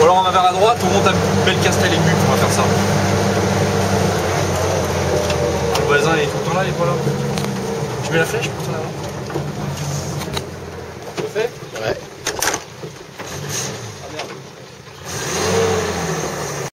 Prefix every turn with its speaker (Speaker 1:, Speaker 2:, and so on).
Speaker 1: Ou alors on va vers la droite, on monte à Belcastel et But, on va faire ça. Le voisin est tout le temps là, il est pas là. Je mets la flèche pour ça là.